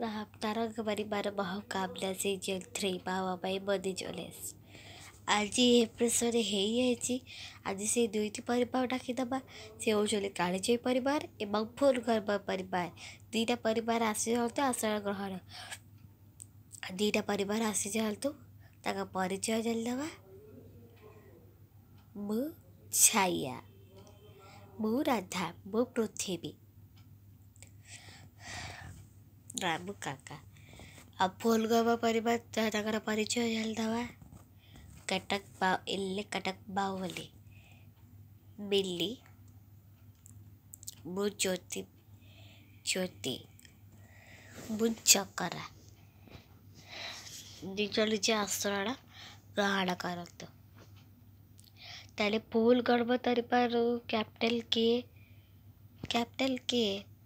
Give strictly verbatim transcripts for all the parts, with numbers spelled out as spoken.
तारक परिवार बहुकामना season three पावा पाई बदी चले आज एपिसोड हो आज से दुईटी परिवार डाकिदबा से होचले कालीचई परिवार एवं फूलगर्भ परिवार दीटा परिवार आसी जातु आश्रय ग्रहण दीटा परिवार आसी जातु ताका परिचय जलदबा मु छाया मु राधा मु पृथ्वी रामू काका अब फूलगर्भ परिवार ताकर परिचय जलदबा कटक बाव इल्ले कटक बाहुबली बिल्ली मु ज्योति ज्योति मु चकरा निज निज आश्रय ग्रहण करतु ताले फूलगर्भ परिवार कैप्टन के कैप्टन के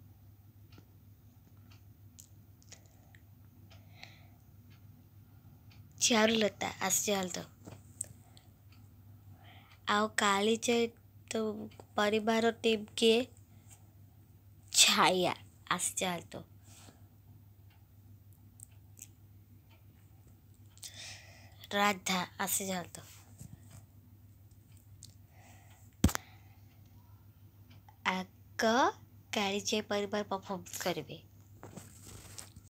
चारुलता आसी तो आओ कालीचई तो परिवार टीम के छाया आसी तो राधा आसी तो आग कालीचई परिवार परफॉर्म करेंगे।